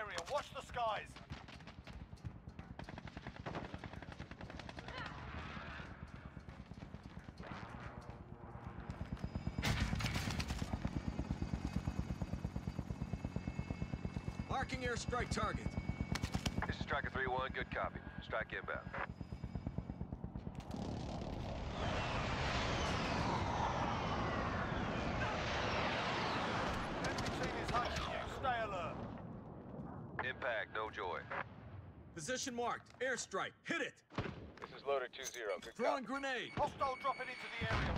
area. Watch the skies. Marking airstrike target. This is Striker 3-1, good copy. Strike inbound. Enemy team is hunting you. Stay alert. Impact, no joy. Position marked. Airstrike. Hit it. This is Loader 2-0, good Throwing copy. grenade. Hostile dropping into the area.